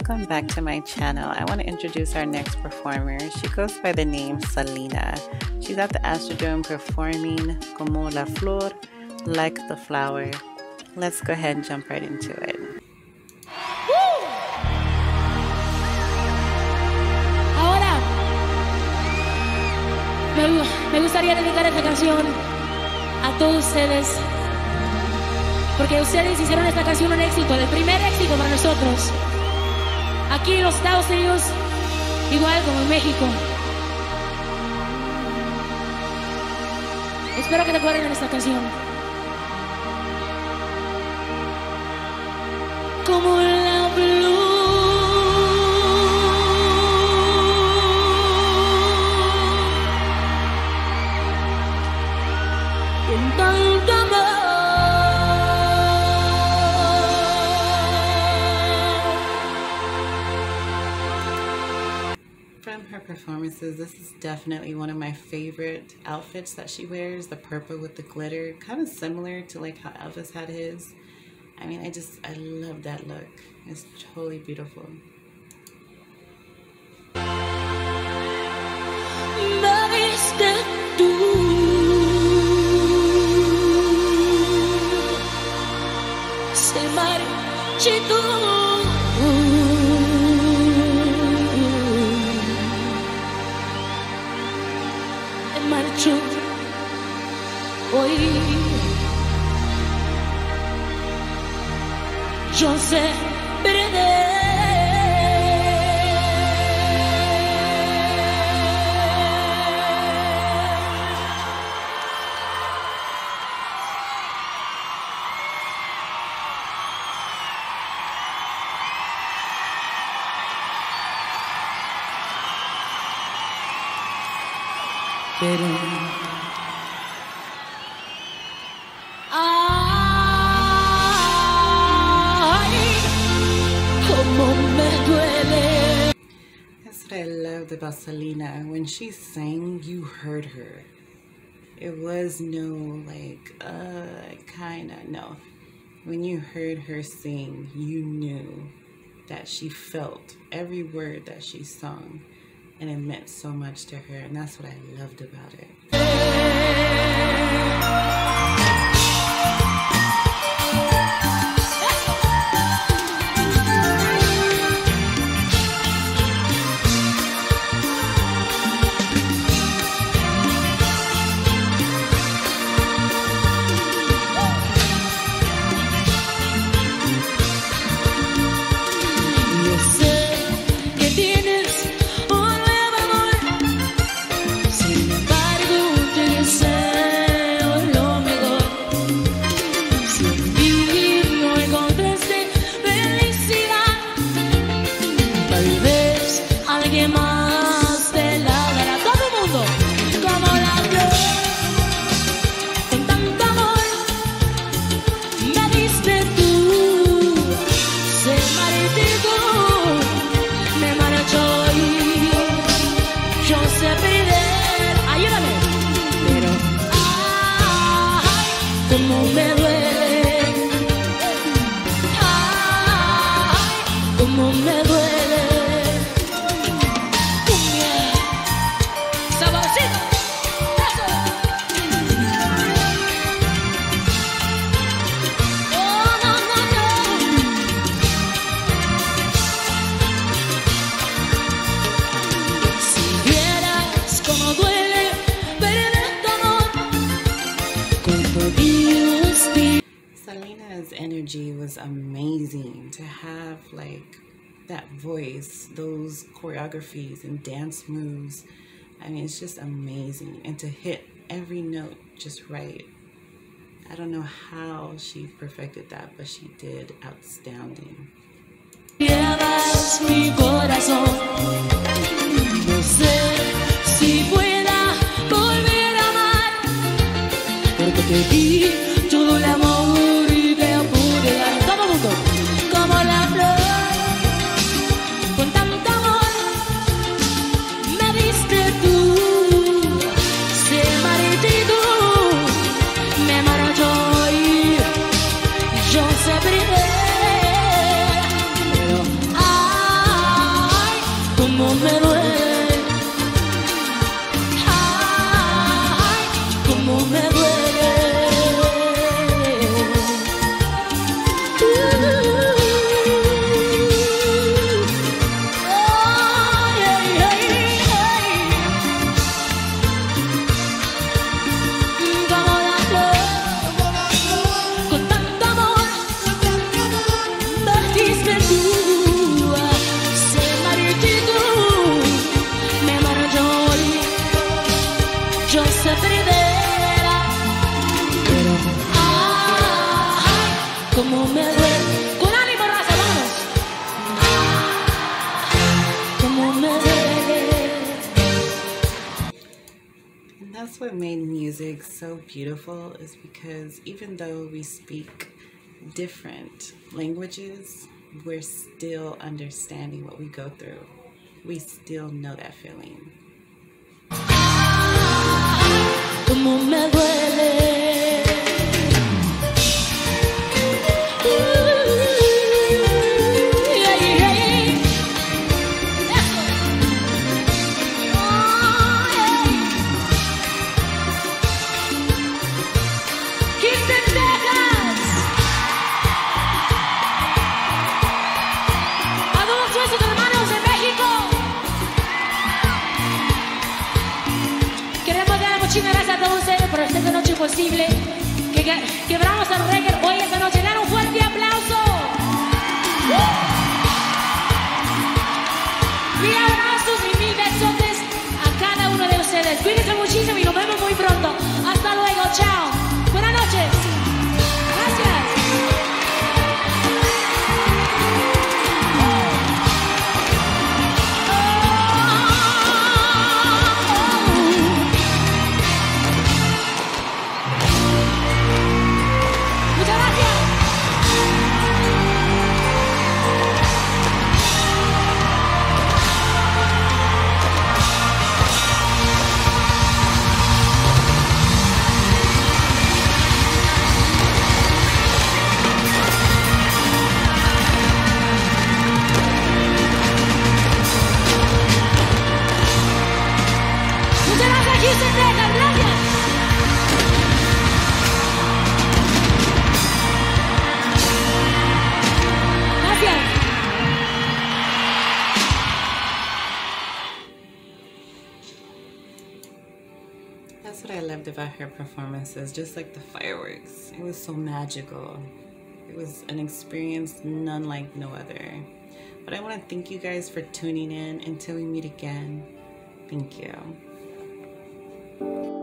welcome back to my channel. I want to introduce our next performer. She goes by the name Selena. She's at the Astrodome performing Como la Flor, like the flower. Let's go ahead and jump right into it. Ahora me gustaría dedicar esta canción a todos ustedes, porque ustedes hicieron esta canción un éxito, el primer éxito para nosotros. Aquí en los Estados Unidos, igual como en México. Espero que te acuerden de esta canción. Como la flor en tanto amor. From her performances, this is definitely one of my favorite outfits that she wears, the purple with the glitter, kind of similar to like how Elvis had his. I mean, I love that look. It's totally beautiful. Me diste tú se marchitó. Marchó hoy. Yo sé perder. Pero that's what I loved about Selena. When she sang, you heard her. It was no like, kinda, no. When you heard her sing, you knew that she felt every word that she sung, and it meant so much to her, and that's what I loved about it. Selena's energy was amazing. To have like that voice, those choreographies and dance moves, I mean, it's just amazing. And to hit every note just right. I don't know how she perfected that, but she did outstanding. Llevas mi corazón, no sé si pueda volver a amar, porque te di todo el amor y te pude dar. Todo el mundo, como la flor, con tanto amor, me diste tú, se marchitó, me marchó y yo sé perder, pero cómo me duele. Ay, cómo me duele. Ay, ay, ay, ay. Como la flor, con tanto amor, partiste tú. Se marchitó, me marchó, yo se perdera. Pero ay, como me duele. Con ánimo, raza, vamos. Como me duele. And that's what made music so beautiful, is because even though we speak different languages, we're still understanding what we go through. We still know that feeling. Como me duele. Ay, ay, ay. Eso. Ay. 15 Texas. A todos nuestros hermanos de México. Queremos dar muchísimas gracias a todos ustedes por esta noche posible. Que quebramos el reggae hoy esta noche. Dan un fuerte aplauso. Mil abrazos y mil besotes a cada uno de ustedes. Cuídense muchísimo y nos vemos muy pronto. Hasta luego. Chao. Buenas noches. Gracias. Muchas gracias. Muchas gracias, Houston, Texas. Gracias. Gracias. That's what I loved about her performances, just like the fireworks. It was so magical. It was an experience none like no other. But I want to thank you guys for tuning in. Until we meet again, thank you.